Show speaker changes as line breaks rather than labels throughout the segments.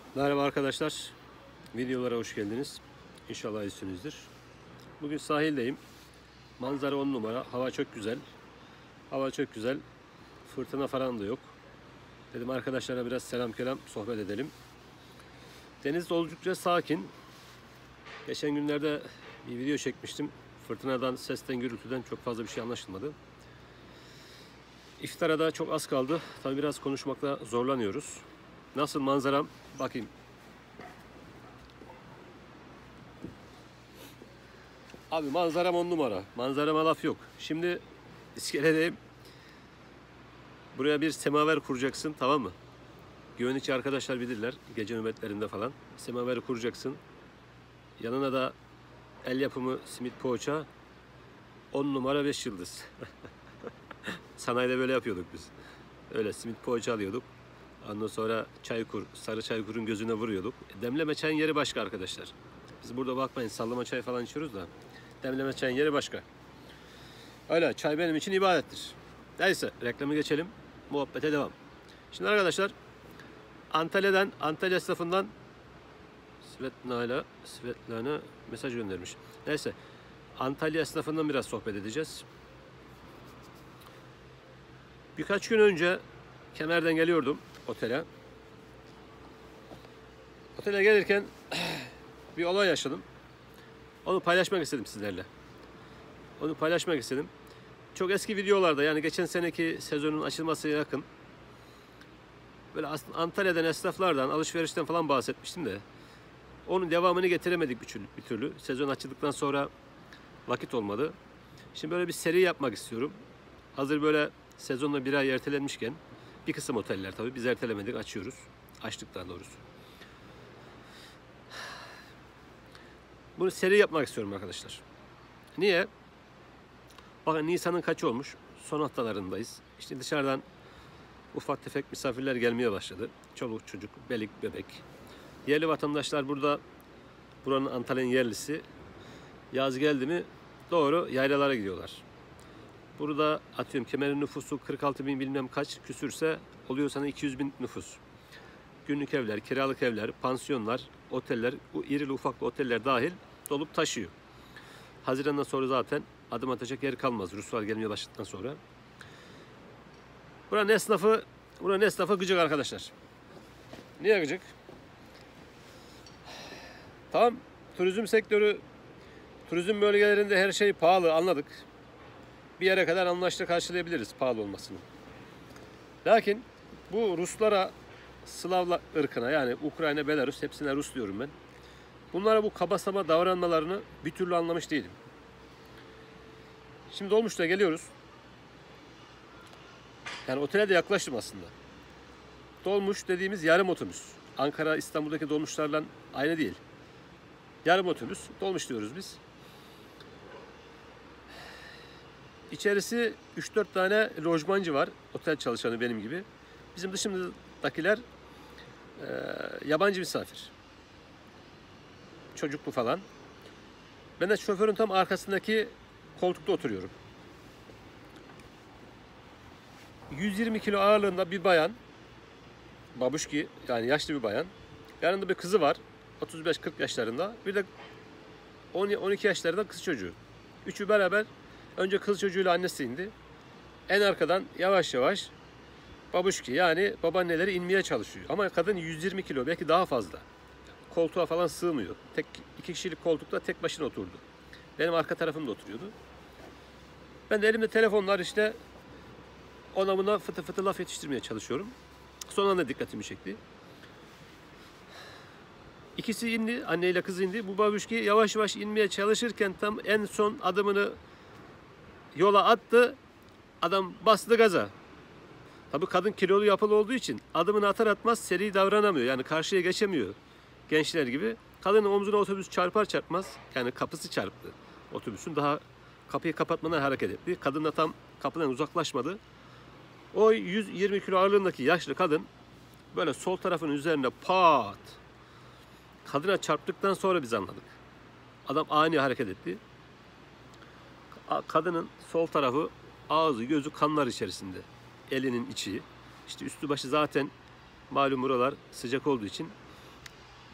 Merhaba arkadaşlar, videolara hoş geldiniz. İnşallah iyisinizdir. Bugün sahildeyim. Manzara 10 numara, hava çok güzel. Hava çok güzel, fırtına falan da yok. Dedim arkadaşlara biraz selam kelam sohbet edelim. Deniz oldukça sakin. Geçen günlerde bir video çekmiştim. Fırtınadan, sesten, gürültüden çok fazla bir şey anlaşılmadı. İftara da çok az kaldı. Tabii biraz konuşmakta zorlanıyoruz. Nasıl manzaram? Bakayım. Abi manzaram 10 numara. Manzarama laf yok. Şimdi iskeledeyim. Buraya bir semaver kuracaksın, tamam mı? Güvenlikçi arkadaşlar bilirler. Gece nöbetlerinde falan. Semaveri kuracaksın. Yanına da el yapımı simit poğaça. 10 numara 5 yıldız. Sanayide böyle yapıyorduk biz. Öyle simit poğaça alıyorduk. Ondan sonra çaykur, sarı çaykurun gözüne vuruyorduk. Demleme çayın yeri başka arkadaşlar. Biz burada bakmayın sallama çay falan içiyoruz da. Demleme çayın yeri başka. Öyle çay benim için ibadettir. Neyse reklamı geçelim. Muhabbete devam. Şimdi arkadaşlar Antalya esnafından Svetlana mesaj göndermiş. Neyse Antalya esnafından biraz sohbet edeceğiz. Birkaç gün önce Kemer'den geliyordum otele. Otele gelirken bir olay yaşadım. Onu paylaşmak istedim sizlerle. Onu paylaşmak istedim. Çok eski videolarda, yani geçen seneki sezonun açılmasına yakın, böyle aslında Antalya'dan, esnaflardan, alışverişten falan bahsetmiştim de onun devamını getiremedik bir türlü. Sezon açıldıktan sonra vakit olmadı. Şimdi böyle bir seri yapmak istiyorum. Hazır böyle sezonla bir ay ertelenmişken, bir kısım oteller tabii biz ertelemedik, açıyoruz. Açtık daha doğrusu. Bunu seri yapmak istiyorum arkadaşlar. Niye? Bakın Nisan'ın kaçı olmuş? Son haftalarındayız. İşte dışarıdan ufak tefek misafirler gelmeye başladı. Çoluk çocuk, belik bebek. Yerli vatandaşlar burada, buranın Antalya'nın yerlisi. Yaz geldi mi doğru yaylalara gidiyorlar. Burada atıyorum Kemer'in nüfusu 46 bin bilmem kaç küsürse oluyor sana 200 bin nüfus. Günlük evler, kiralık evler, pansiyonlar, oteller, bu irili ufaklı oteller dahil dolup taşıyor. Haziran'dan sonra zaten adım atacak yer kalmaz. Ruslar gelmeye başladıktan sonra. Buranın esnafı gıcık arkadaşlar. Niye gıcık? Tamam, turizm sektörü, turizm bölgelerinde her şey pahalı, anladık. Bir yere kadar anlaşla karşılayabiliriz pahalı olmasını. Lakin bu Ruslara, Slav ırkına, yani Ukrayna, Belarus, hepsine Rus diyorum ben. Bunlara bu kaba saba davranmalarını bir türlü anlamış değilim. Şimdi dolmuşla geliyoruz. Yani otele de yaklaştım aslında. Dolmuş dediğimiz yarım otobüs. Ankara, İstanbul'daki dolmuşlarla aynı değil. Yarım otobüs. Dolmuş diyoruz biz. İçerisi 3-4 tane lojmancı var. Otel çalışanı benim gibi. Bizim dışımızdakiler yabancı misafir. Çocuklu falan. Ben de şoförün tam arkasındaki koltukta oturuyorum. 120 kilo ağırlığında bir bayan, babuşki, yani yaşlı bir bayan. Yanında bir kızı var, 35-40 yaşlarında. Bir de 12 yaşlarında kız çocuğu. Üçü beraber, önce kız çocuğuyla annesi indi. En arkadan yavaş yavaş babuşki, yani babaanneleri inmeye çalışıyor. Ama kadın 120 kilo, belki daha fazla. Koltuğa falan sığmıyor. İki kişilik koltukta tek başına oturdu. Benim arka tarafımda oturuyordu. Ben de elimde telefonlar, işte ona buna fıtı fıtı laf yetiştirmeye çalışıyorum. Son anda dikkatimi çekti. İkisi indi, anneyle kız indi. Bu babuşki yavaş yavaş inmeye çalışırken tam en son adımını yola attı. Adam bastı gaza. Tabii kadın kilolu yapılı olduğu için adımını atar atmaz seri davranamıyor. Yani karşıya geçemiyor gençler gibi. Kadının omzuna otobüs çarpar çarpmaz, yani kapısı çarptı otobüsün. Daha kapıyı kapatmadan hareket etti. Kadın da tam kapıdan uzaklaşmadı. O 120 kilo ağırlığındaki yaşlı kadın böyle sol tarafının üzerine pat, kadına çarptıktan sonra biz anladık. Adam ani hareket etti. Kadının sol tarafı, ağzı gözü kanlar içerisinde. Elinin içi, işte üstü başı zaten malum buralar sıcak olduğu için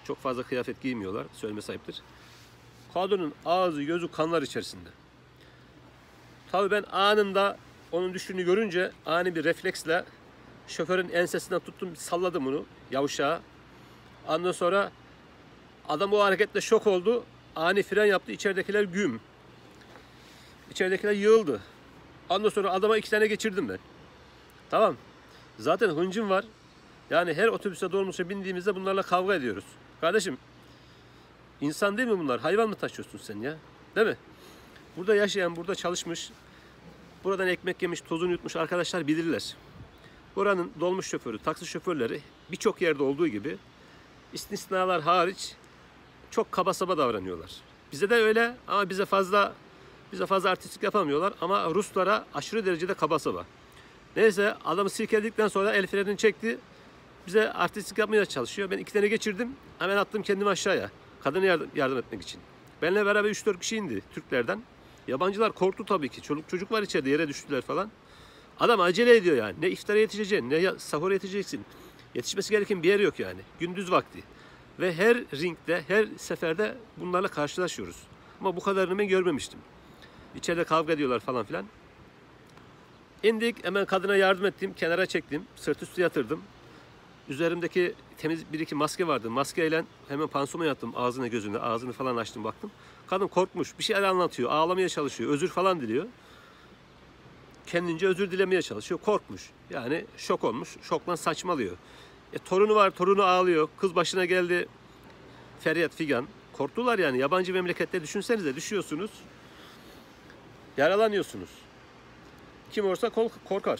Çok fazla kıyafet giymiyorlar. Söyleme ayıptır. Kadının ağzı gözü kanlar içerisinde. Tabii ben anında onun düştüğünü görünce ani bir refleksle şoförün ensesinden tuttum, salladım onu yavşağa. Ondan sonra adam o hareketle şok oldu. Ani fren yaptı. İçeridekiler güm. İçeridekiler yığıldı. Ondan sonra adama 2 tane geçirdim ben. Tamam. Zaten hıncım var. Yani her otobüse dolmuşa bindiğimizde bunlarla kavga ediyoruz. Kardeşim, insan değil mi bunlar? Hayvan mı taşıyorsun sen ya? Değil mi? Burada yaşayan, burada çalışmış, buradan ekmek yemiş, tozunu yutmuş arkadaşlar bilirler. Buranın dolmuş şoförü, taksi şoförleri birçok yerde olduğu gibi istisnalar hariç çok kaba saba davranıyorlar. Bize de öyle ama bize fazla artistlik yapamıyorlar ama Ruslara aşırı derecede kaba saba. Neyse adamı silkeledikten sonra el frenini çekti. Bize artistlik yapmaya çalışıyor. Ben 2 tane geçirdim. Hemen attım kendimi aşağıya. Kadına yardım etmek için. Benimle beraber 3-4 kişi indi Türklerden. Yabancılar korktu tabii ki. Çoluk çocuk var içeride, yere düştüler falan. Adam acele ediyor yani. Ne iftara yetişeceksin, ne sahura yetişeceksin. Yetişmesi gereken bir yer yok yani. Gündüz vakti. Ve her ringde, her seferde bunlarla karşılaşıyoruz. Ama bu kadarını ben görmemiştim. İçeride kavga ediyorlar falan filan. İndik, hemen kadına yardım ettim, kenara çektim, sırt üstü yatırdım. Üzerimdeki temiz 1-2 maske vardı. Maskeyle hemen pansuman yaptım ağzına gözüne, ağzını falan açtım baktım. Kadın korkmuş, bir şeyler anlatıyor, ağlamaya çalışıyor, özür falan diliyor. Kendince özür dilemeye çalışıyor, korkmuş. Yani şok olmuş, şoktan saçmalıyor. Torunu var, torunu ağlıyor, kız başına geldi, feryat figan. Korktular yani, yabancı memlekette düşünsenize, düşüyorsunuz, yaralanıyorsunuz. Kim olursa korkar.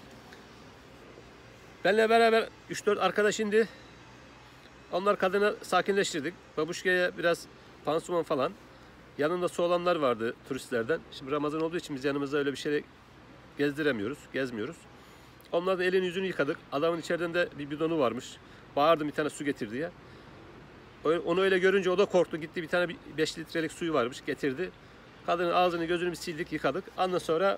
Benle beraber 3-4 arkadaş indi. Onlar kadını sakinleştirdik. Babuşka'ya biraz pansuman falan. Yanında su olanlar vardı turistlerden. Şimdi Ramazan olduğu için biz yanımızda öyle bir şey gezmiyoruz. Onların elini yüzünü yıkadık. Adamın içeriden de bir bidonu varmış. Bağırdım bir tane su getir diye. Onu öyle görünce o da korktu. Gitti bir tane 5 litrelik suyu varmış getirdi. Kadının ağzını gözünü bir sildik, yıkadık. Ondan sonra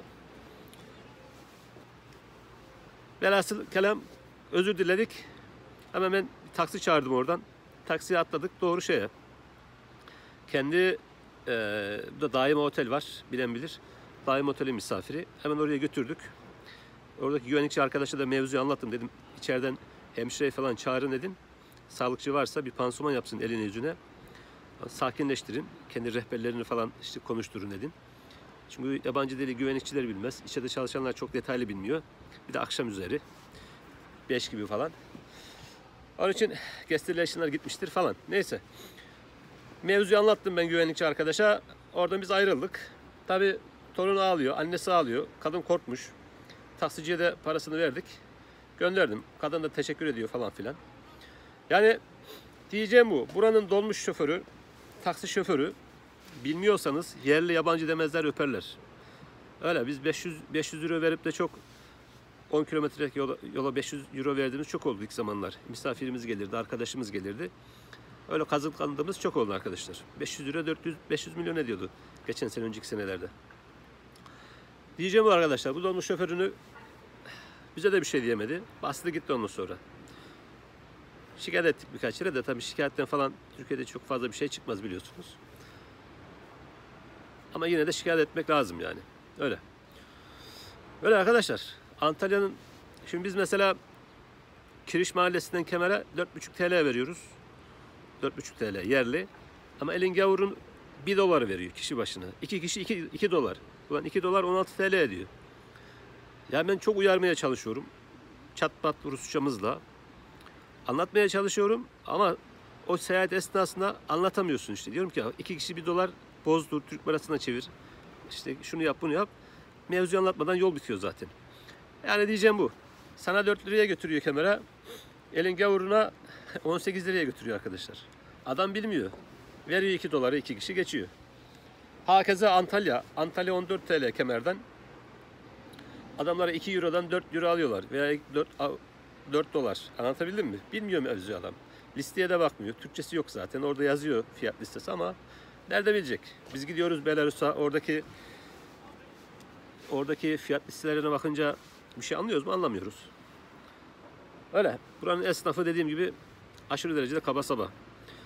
velhasıl kelam özür diledik. Hemen ben taksi çağırdım oradan. Taksiye atladık doğru şeye. Kendi burada Daima Otel var. Bilen bilir. Daima Otel'in misafiri. Hemen oraya götürdük. Oradaki güvenlikçi arkadaşa da mevzuyu anlattım. Dedim içeriden hemşire falan çağırın dedim. Sağlıkçı varsa bir pansuman yapsın eline yüzüne. Sakinleştirin. Kendi rehberlerini falan işte konuşturun dedim. Çünkü yabancı dili güvenlikçiler bilmez. İçeride çalışanlar çok detaylı bilmiyor. Bir de akşam üzeri 5 gibi falan. Onun için guest relation'lar gitmiştir falan. Neyse. Mevzuyu anlattım ben güvenlikçi arkadaşa. Oradan biz ayrıldık. Tabii torun ağlıyor, annesi ağlıyor. Kadın korkmuş. Taksiciye de parasını verdik. Gönderdim. Kadın da teşekkür ediyor falan filan. Yani diyeceğim bu. Buranın dolmuş şoförü, taksi şoförü bilmiyorsanız yerli yabancı demezler, öperler. Öyle biz 500 euro verip de çok 10 kilometrelik yola 500 euro verdiğimiz çok oldu ilk zamanlar. Misafirimiz gelirdi, arkadaşımız gelirdi. Öyle kazıklandığımız çok oldu arkadaşlar. 500 euro 500 milyon ediyordu geçen sene, önceki senelerde. Diyeceğim bu arkadaşlar. Bu dolmuş şoförünü bize de bir şey diyemedi. Bastı gitti ondan sonra. Şikayet ettik birkaç yere de, tabii şikayetten falan Türkiye'de çok fazla bir şey çıkmaz biliyorsunuz. Ama yine de şikayet etmek lazım yani. Öyle. Öyle arkadaşlar. Antalya'nın, şimdi biz mesela Kiriş Mahallesi'nden Kemer'e 4,5 TL veriyoruz. 4,5 TL yerli. Ama elin gavurun 1 dolar veriyor kişi başına. 2 kişi 2 dolar. Ulan 2 dolar 16 TL ediyor. Yani ben çok uyarmaya çalışıyorum. Çat pat Rusçamızla. Anlatmaya çalışıyorum ama o seyahat esnasında anlatamıyorsun işte. Diyorum ki 2 kişi 1 dolar bozdur, Türk parasına çevir. İşte şunu yap, bunu yap. Mevzuyu anlatmadan yol bitiyor zaten. Yani diyeceğim bu. Sana 4 liraya götürüyor Kemer'e. Elin gavuruna 18 liraya götürüyor arkadaşlar. Adam bilmiyor. Veriyor 2 doları, 2 kişi geçiyor. Hakeza Antalya. Antalya 14 TL Kemer'den. Adamlara 2 Euro'dan 4 Euro alıyorlar. Veya 4 dolar. Anlatabildim mi? Bilmiyor mevzuyu adam. Listeye de bakmıyor. Türkçesi yok zaten. Orada yazıyor fiyat listesi ama nerede bilecek? Biz gidiyoruz Belarus'a. Oradaki fiyat listelerine bakınca bir şey anlıyoruz mu? Anlamıyoruz. Öyle. Buranın esnafı dediğim gibi aşırı derecede kaba saba.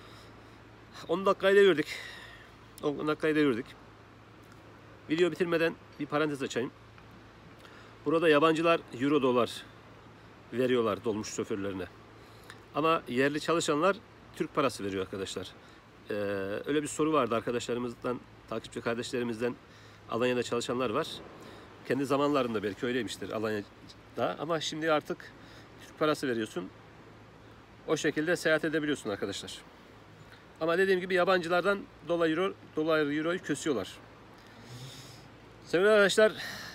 10 dakikayı da gördük. 10 dakikayı da gördük. Video bitirmeden bir parantez açayım. Burada yabancılar euro dolar veriyorlar dolmuş şoförlerine. Ama yerli çalışanlar Türk parası veriyor arkadaşlar. Öyle bir soru vardı arkadaşlarımızdan, takipçi kardeşlerimizden Alanya'da çalışanlar var. Kendi zamanlarında belki öyleymiştir Alanya'da ama şimdi artık Türk parası veriyorsun. O şekilde seyahat edebiliyorsun arkadaşlar. Ama dediğim gibi yabancılardan dolar euroyu kösüyorlar. Sevgili arkadaşlar,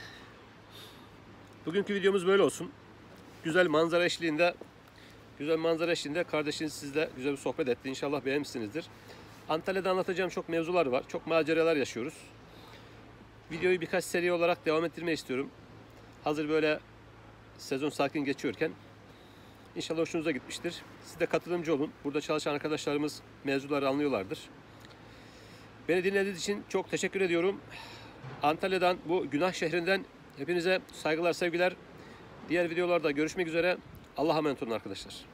bugünkü videomuz böyle olsun. Güzel manzara eşliğinde kardeşiniz sizle güzel bir sohbet etti. İnşallah beğenmişsinizdir. Antalya'da anlatacağım çok mevzular var. Çok maceralar yaşıyoruz. Videoyu birkaç seri olarak devam ettirmeyi istiyorum. Hazır böyle sezon sakin geçiyorken. İnşallah hoşunuza gitmiştir. Siz de katılımcı olun. Burada çalışan arkadaşlarımız mevzuları anlıyorlardır. Beni dinlediğiniz için çok teşekkür ediyorum. Antalya'dan, bu günah şehrinden hepinize saygılar, sevgiler. Diğer videolarda görüşmek üzere. Allah'a emanet olun arkadaşlar.